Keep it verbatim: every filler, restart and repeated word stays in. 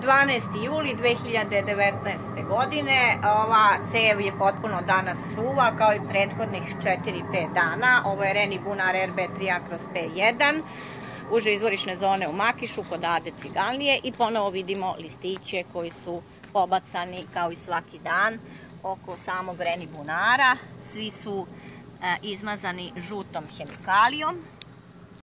dvanaesti juli dve hiljade devetnaeste. godine. Ova cev je potpuno danas suva, kao i prethodnih četiri pet dana. Ovo je Reni bunar R B tri A kroz P jedan, uže izvorišne zone u Makišu, kod Ade Ciganlije, i ponovo vidimo listiće koji su pobacani kao i svaki dan oko samog Reni bunara. Svi su e, izmazani žutom hemikalijom.